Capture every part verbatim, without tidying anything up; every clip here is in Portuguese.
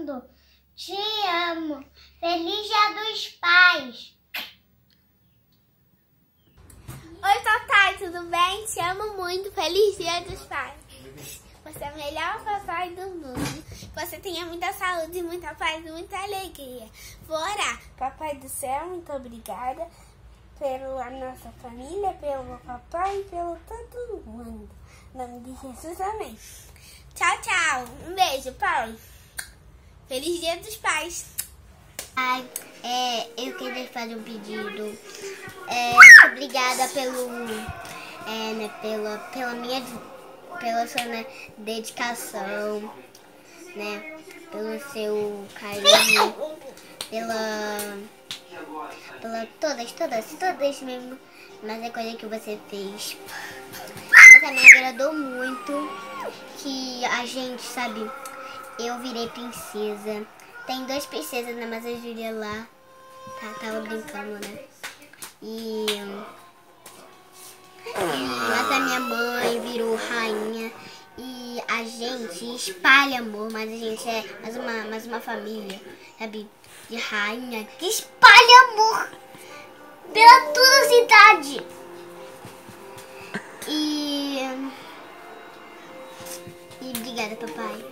mundo. Te amo. Feliz Dia dos Pais. Oi, papai, tudo bem? Te amo muito. Feliz Dia dos Pais. Você é o melhor papai do mundo. Você tenha muita saúde, muita paz e muita alegria. Vou orar. Papai do céu, muito obrigada pela nossa família, pelo papai e pelo todo mundo. Em nome de Jesus, amém. Tchau, tchau. Um beijo, Paulo. Feliz Dia dos Pais. Ai, é, eu queria fazer um pedido. É, muito obrigada pelo, é, né, pela, pela minha, pela sua, né, dedicação, né, pelo seu carinho, pela, pela todas, todas, todas mesmo, mas é coisa que você fez. Mas me agradou muito que a gente, sabe, eu virei princesa. Tem duas princesas, né, mas a Júlia lá tá, tava brincando, né? E, e mas a minha mãe virou rainha. E a gente espalha amor, mas a gente é mais uma, mais uma família, sabe? De rainha que espalha amor pela toda a cidade. E, e obrigada, papai.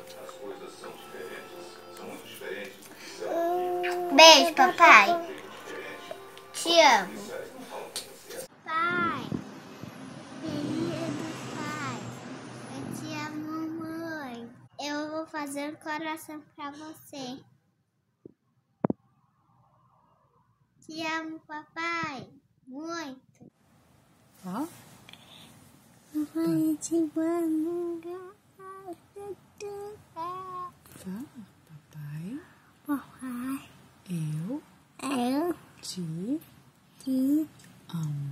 Beijo, papai. Te amo. Pai, feliz Dia dos Pais. Eu te amo, mãe. Eu vou fazer um coração pra você. Te amo, papai. Muito. Ó. Papai, eu te amo. Fala, papai. Papai, Eu eu te te amo.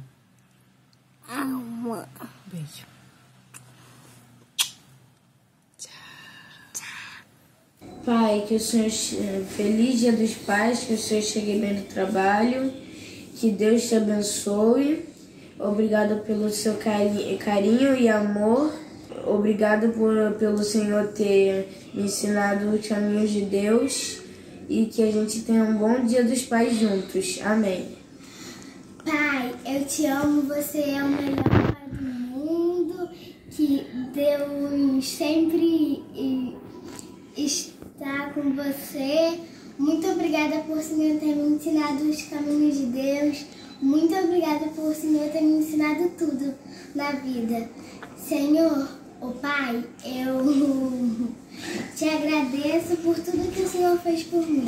amo. Beijo. Pai, que o Senhor, feliz Dia dos Pais, que o Senhor chegue bem do trabalho, que Deus te abençoe. Obrigado pelo seu cari- carinho e amor. Obrigado por, pelo Senhor ter me ensinado os caminhos de Deus e que a gente tenha um bom Dia dos Pais juntos. Amém. Pai, eu te amo, você é o melhor pai do mundo, que Deus sempre está com você. Muito obrigada por o Senhor ter me ensinado os caminhos de Deus. Muito obrigada por o Senhor ter me ensinado tudo na vida. Senhor, o Pai, eu te agradeço por tudo que o Senhor fez por mim.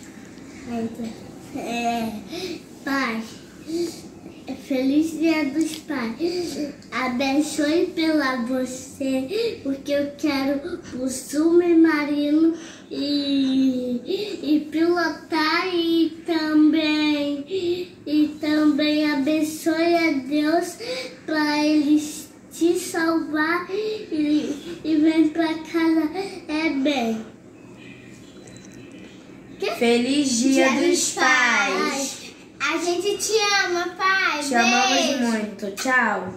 É, Pai, feliz Dia dos Pais. Abençoe pela você, porque eu quero o submarino e, e pilotar e também, e também abençoe a Deus para eles te salvar e, e vem pra casa é bem. Feliz Dia, Dia dos Pais. Pais. A gente te ama, pai. Te Beijo. amamos muito. Tchau.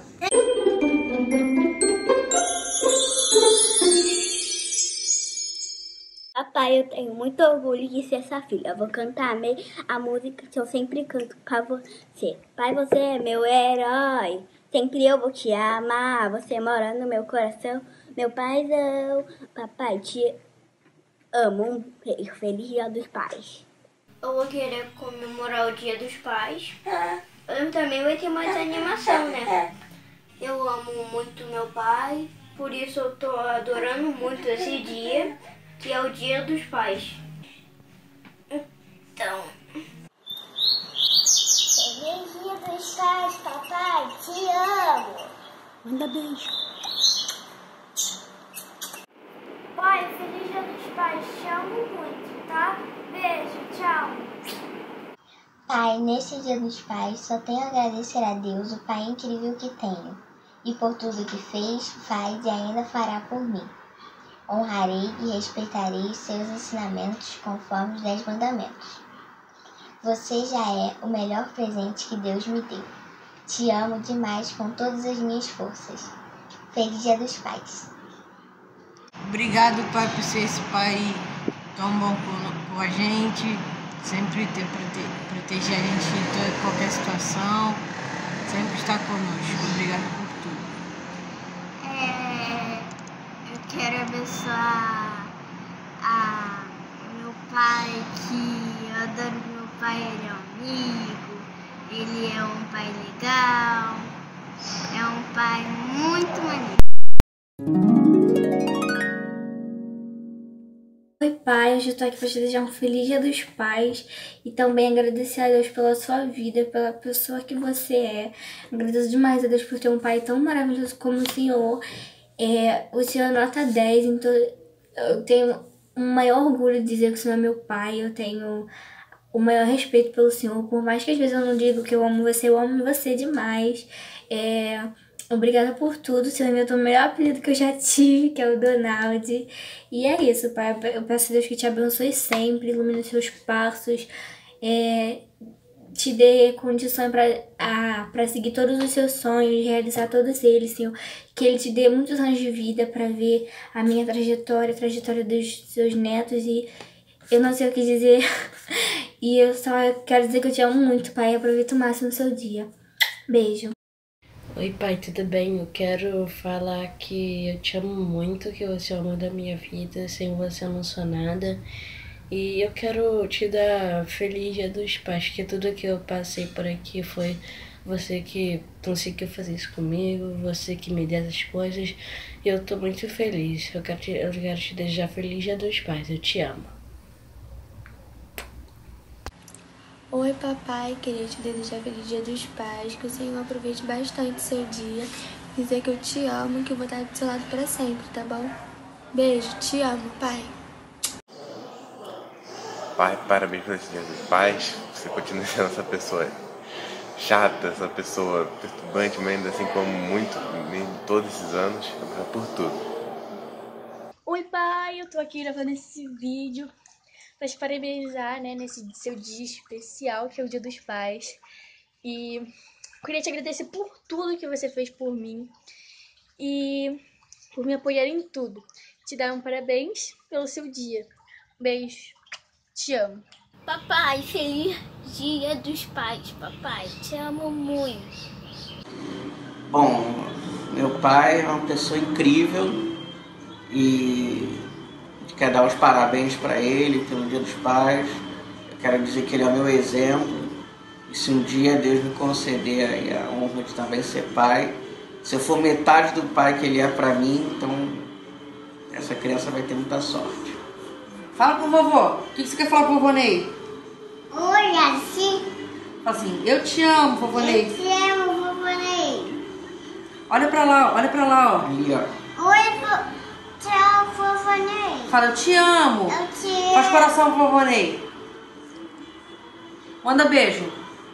Papai, eu tenho muito orgulho de ser essa filha. Eu vou cantar a música que eu sempre canto pra você. Pai, você é meu herói. Sempre eu vou te amar. Você mora no meu coração, meu paizão. Papai, te amo. Um beijo. Feliz Dia dos Pais. Eu vou querer comemorar o Dia dos Pais. Eu também vai ter mais animação, né? Eu amo muito meu pai, por isso eu tô adorando muito esse dia, que é o Dia dos Pais. Então... Feliz Dia dos Pais, papai. Te amo. Manda beijo. Pai, feliz Dia dos Pais. Te amo muito, tá? Beijo, tchau. Pai, nesse Dia dos Pais, só tenho a agradecer a Deus, o Pai incrível que tenho, e por tudo que fez, faz e ainda fará por mim. Honrarei e respeitarei seus ensinamentos conforme os dez mandamentos. Você já é o melhor presente que Deus me deu. Te amo demais com todas as minhas forças. Feliz Dia dos Pais. Obrigado, Pai, por ser esse pai tão bom com, com a gente, sempre ter, prote, proteger a gente em toda, qualquer situação, sempre estar conosco. Obrigada por tudo. É, eu quero abençoar a meu pai, que eu adoro meu pai, ele é um amigo, ele é um pai legal, é um pai muito maneiro. Oi pai, hoje eu tô aqui para te desejar um feliz Dia dos Pais e também agradecer a Deus pela sua vida, pela pessoa que você é. Agradeço demais a Deus por ter um pai tão maravilhoso como o Senhor. É, o Senhor é nota dez, então eu tenho o maior orgulho de dizer que o Senhor é meu pai, eu tenho o maior respeito pelo Senhor, por mais que às vezes eu não diga que eu amo você, eu amo você demais. É... Obrigada por tudo, você inventou o melhor apelido que eu já tive, que é o Donald. E é isso, pai. Eu peço a Deus que te abençoe sempre, ilumine seus passos, é, te dê condições para seguir todos os seus sonhos, realizar todos eles, Senhor. Que Ele te dê muitos anos de vida para ver a minha trajetória, a trajetória dos seus netos. E eu não sei o que dizer. E eu só quero dizer que eu te amo muito, pai. Aproveita o máximo do seu dia. Beijo. Oi pai, tudo bem? Eu quero falar que eu te amo muito, que você é o amor da minha vida, sem você eu não sou nada. E eu quero te dar feliz Dia dos Pais, que tudo que eu passei por aqui foi você que conseguiu fazer isso comigo, você que me deu as coisas. E eu tô muito feliz. Eu quero te, eu quero te desejar feliz Dia dos Pais, eu te amo. Oi papai, queria te desejar feliz Dia dos Pais, que o Senhor aproveite bastante seu dia, dizer que eu te amo e que eu vou estar do seu lado pra sempre, tá bom? Beijo, te amo, pai. Pai, parabéns pelo Dia dos Pais, você continua sendo essa pessoa chata, essa pessoa perturbante, mas ainda assim como muito, em todos esses anos, obrigado por tudo. Oi pai, eu tô aqui gravando esse vídeo para te parabenizar, né, nesse seu dia especial, que é o Dia dos Pais. E queria te agradecer por tudo que você fez por mim e por me apoiar em tudo. Te dar um parabéns pelo seu dia. Beijo. Te amo. Papai, feliz Dia dos Pais, papai. Te amo muito. Bom, meu pai é uma pessoa incrível e quero dar os parabéns para ele pelo Dia dos Pais. Eu quero dizer que ele é o meu exemplo. E se um dia Deus me conceder aí a honra de também ser pai, se eu for metade do pai que ele é para mim, então essa criança vai ter muita sorte. Fala pro vovô. O que você quer falar pro vovô Ney? Oi, assim. Fala assim, eu te amo, vovô Ney. Eu te amo, vovô Ney. Olha pra lá, olha pra lá, ó. Ali, ó. Oi, vovô. Tchau, vovô Ney. Fala, eu te amo. Eu te amo. Faz coração pro vovô Ney. Manda beijo.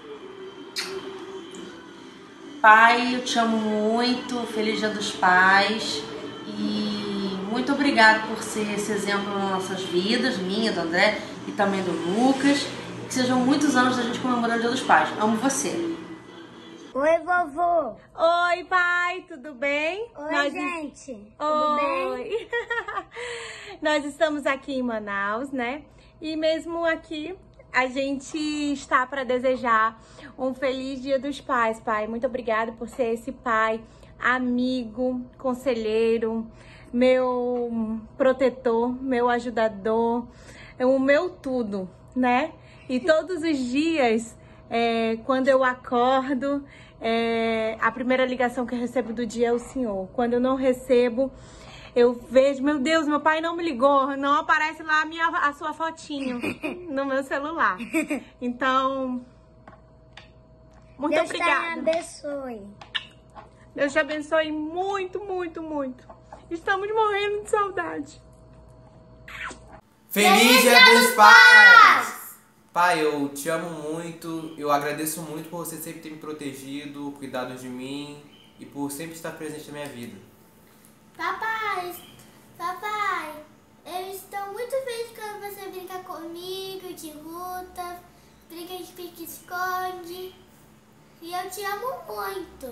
Pai, eu te amo muito. Feliz Dia dos Pais. E muito obrigado por ser esse exemplo nas nossas vidas, minha, do André e também do Lucas. Que sejam muitos anos da gente comemorando o Dia dos Pais. Amo você. Oi, vovô. Oi, pai, tudo bem? Oi, Nós... gente. Tudo Oi. bem? Nós estamos aqui em Manaus, né? E mesmo aqui, a gente está para desejar um feliz Dia dos Pais, pai. Muito obrigada por ser esse pai, amigo, conselheiro, meu protetor, meu ajudador, o meu tudo, né? E todos os dias, é, quando eu acordo, é, a primeira ligação que eu recebo do dia é o Senhor. Quando eu não recebo, eu vejo, meu Deus, meu pai não me ligou, não aparece lá a, minha, a sua fotinho no meu celular. Então, muito Deus obrigada. Deus te abençoe. Deus te abençoe muito, muito, muito. Estamos morrendo de saudade. Feliz Dia dos Pais! Pai, eu te amo muito, eu agradeço muito por você sempre ter me protegido, cuidado de mim e por sempre estar presente na minha vida. Papai, papai, eu estou muito feliz quando você brinca comigo, de luta, brinca de pique-esconde. E eu te amo muito.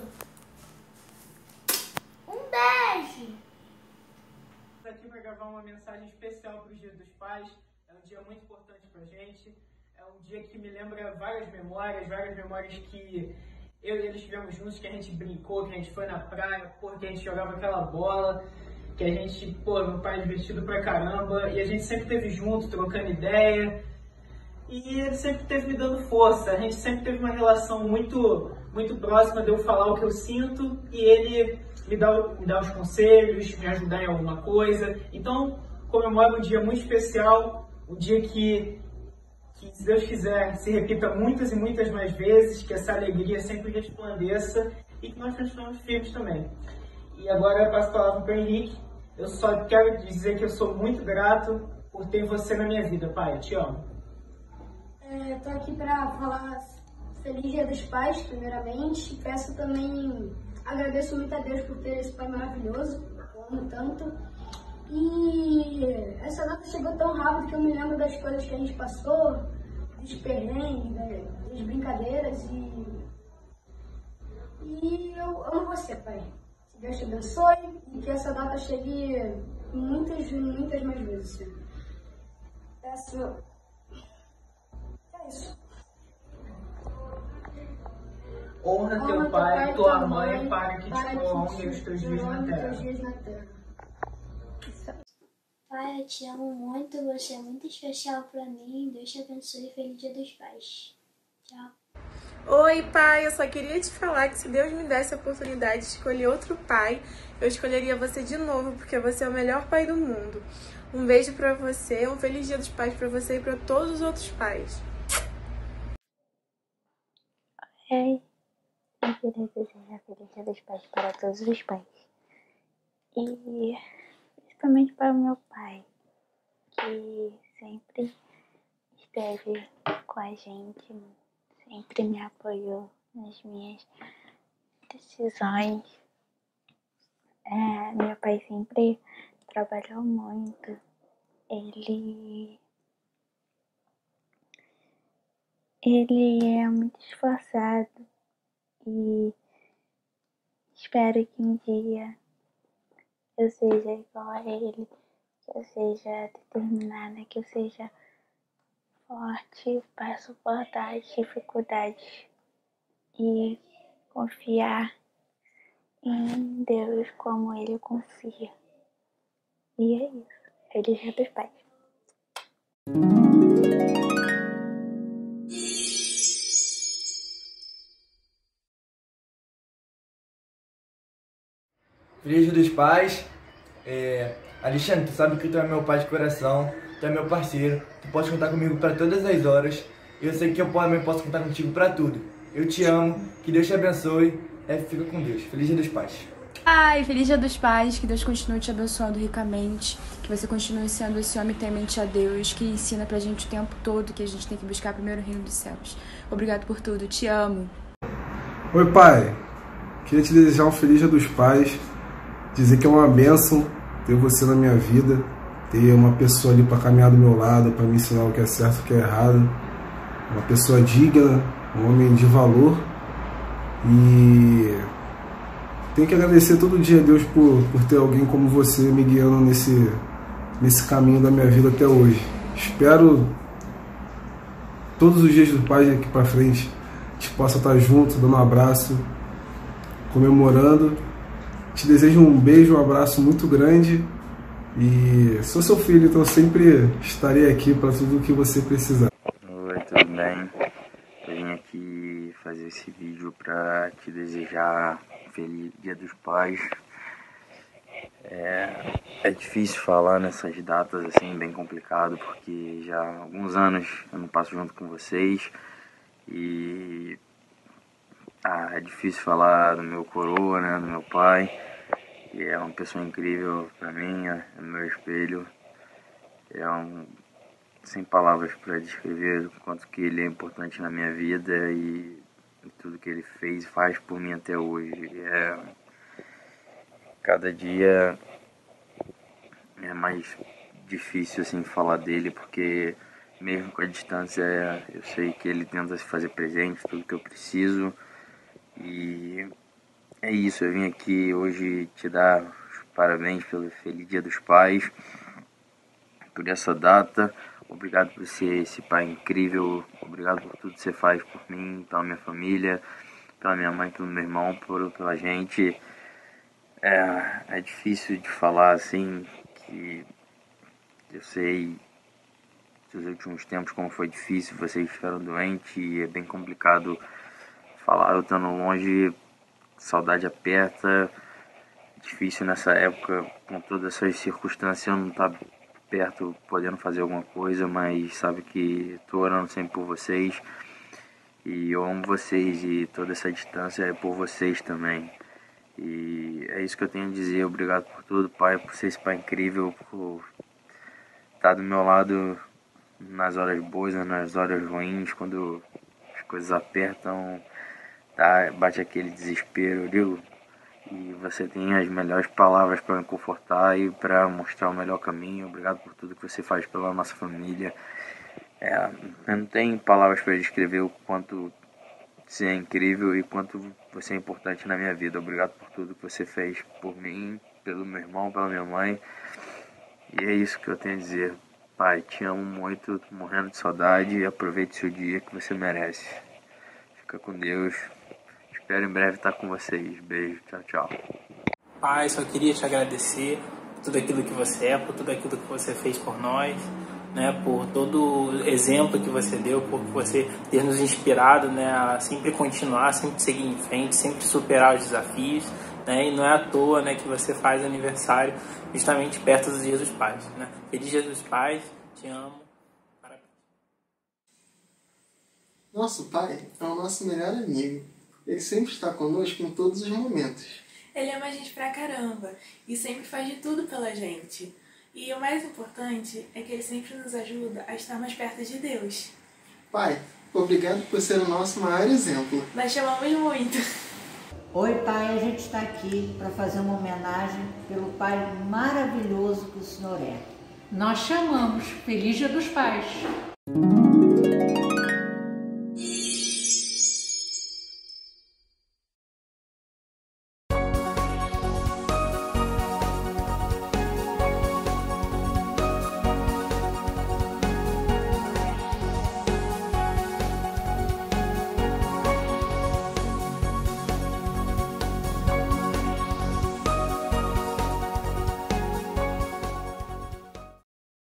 Um beijo. Aqui para gravar uma mensagem especial para o Dia dos Pais, um dia muito importante pra gente. É um dia que me lembra várias memórias, várias memórias que eu e eles tivemos juntos, que a gente brincou, que a gente foi na praia, pô, que a gente jogava aquela bola, que a gente, pô, meu pai é divertido pra caramba, e a gente sempre esteve junto, trocando ideia, e ele sempre esteve me dando força. A gente sempre teve uma relação muito, muito próxima de eu falar o que eu sinto, e ele me dá, me dá os conselhos, me ajudar em alguma coisa. Então, comemoro um dia muito especial, um dia que, que, se Deus quiser, se repita muitas e muitas mais vezes, que essa alegria sempre resplandeça e que nós continuemos firmes também. E agora eu passo a palavra para o Henrique. Eu só quero dizer que eu sou muito grato por ter você na minha vida, pai. Eu te amo. É, tô aqui para falar Feliz Dia dos Pais, primeiramente. Peço também, agradeço muito a Deus por ter esse pai maravilhoso. Eu amo tanto. E essa data chegou tão rápido que eu me lembro das coisas que a gente passou, dos perrengues, das brincadeiras. E, e eu amo você, pai. Que Deus te abençoe e que essa data chegue muitas, muitas mais vezes. Peço... É isso. Honra, Honra teu pai, pai tua mãe, mãe, para que para te prolongue os teus dias na terra. Pai, eu te amo muito, você é muito especial pra mim. Deus te abençoe e feliz Dia dos Pais. Tchau. Oi, pai, eu só queria te falar que se Deus me desse a oportunidade de escolher outro pai, eu escolheria você de novo, porque você é o melhor pai do mundo. Um beijo pra você, um feliz Dia dos Pais pra você e pra todos os outros pais. Oi, eu queria desejar feliz Dia dos Pais para todos os pais. E principalmente para o meu pai, que sempre esteve com a gente, sempre me apoiou nas minhas decisões. É, meu pai sempre trabalhou muito. Ele, ele é muito esforçado e espero que um dia eu seja igual a ele, que eu seja determinada, que eu seja forte para suportar as dificuldades e confiar em Deus como ele confia. E é isso. Feliz Dia dos Pais. Feliz Dia dos Pais. É, Alexandre, tu sabe que tu é meu pai de coração, tu é meu parceiro, tu pode contar comigo para todas as horas. Eu sei que eu também posso contar contigo para tudo. Eu te amo, que Deus te abençoe. É, fica com Deus. Feliz Dia dos Pais. Ai, feliz Dia dos Pais, que Deus continue te abençoando ricamente, que você continue sendo esse homem temente a Deus, que ensina pra gente o tempo todo que a gente tem que buscar primeiro o reino dos céus. Obrigado por tudo, te amo. Oi, pai. Queria te desejar um feliz Dia dos Pais, dizer que é uma bênção ter você na minha vida, ter uma pessoa ali para caminhar do meu lado, para me ensinar o que é certo e o que é errado, uma pessoa digna, um homem de valor. E tenho que agradecer todo dia a Deus por, por ter alguém como você me guiando nesse, nesse caminho da minha vida até hoje. Espero todos os dias do Pai aqui para frente a gente possa estar junto, dando um abraço, comemorando. Te desejo um beijo, um abraço muito grande e sou seu filho, então sempre estarei aqui para tudo o que você precisar. Oi, tudo bem? Eu vim aqui fazer esse vídeo para te desejar um feliz Dia dos Pais. É, é difícil falar nessas datas assim, bem complicado, porque já há alguns anos eu não passo junto com vocês e ah, é difícil falar do meu coroa, né, do meu pai, que é uma pessoa incrível pra mim, é meu espelho, é um, sem palavras para descrever o quanto que ele é importante na minha vida e tudo que ele fez e faz por mim até hoje. É, cada dia é mais difícil assim falar dele, porque mesmo com a distância eu sei que ele tenta se fazer presente, tudo que eu preciso. E é isso, eu vim aqui hoje te dar os parabéns pelo Feliz Dia dos Pais, por essa data, Obrigado por ser esse pai incrível, obrigado por tudo que você faz por mim, pela minha família, pela minha mãe, pelo meu irmão, por, pela gente. É, é difícil de falar assim, que eu sei dos últimos tempos como foi difícil, vocês ficaram doentes e é bem complicado falar, eu estando longe, saudade aperta, difícil nessa época, com todas essas circunstâncias, eu não estar perto, podendo fazer alguma coisa, mas sabe que estou orando sempre por vocês e eu amo vocês e toda essa distância é por vocês também. E é isso que eu tenho a dizer, obrigado por tudo, pai, por ser esse pai incrível, por estar do meu lado nas horas boas, nas horas ruins, quando as coisas apertam, tá, bate aquele desespero, digo, e você tem as melhores palavras para me confortar e para mostrar o melhor caminho. Obrigado por tudo que você faz pela nossa família. É, eu não tenho palavras para descrever o quanto você é incrível e quanto você é importante na minha vida. Obrigado por tudo que você fez por mim, pelo meu irmão, pela minha mãe. E é isso que eu tenho a dizer. Pai, te amo muito, tô morrendo de saudade e aproveite seu dia que você merece. Fica com Deus. Espero em breve estar com vocês. Beijo, tchau, tchau. Pai, só queria te agradecer por tudo aquilo que você é, por tudo aquilo que você fez por nós, né, por todo o exemplo que você deu, por você ter nos inspirado, né, a sempre continuar, sempre seguir em frente, sempre superar os desafios, né, e não é à toa, né, que você faz aniversário justamente perto dos Dias dos Pais, né. Feliz Dia dos Pais, te amo. Parabéns. Nosso pai é o nosso melhor amigo. Ele sempre está conosco em todos os momentos. Ele ama a gente pra caramba e sempre faz de tudo pela gente. E o mais importante é que ele sempre nos ajuda a estar mais perto de Deus. Pai, obrigado por ser o nosso maior exemplo. Nós te amamos muito. Oi, pai, a gente está aqui para fazer uma homenagem pelo pai maravilhoso que o senhor é. Nós chamamos Feliz Dia dos Pais.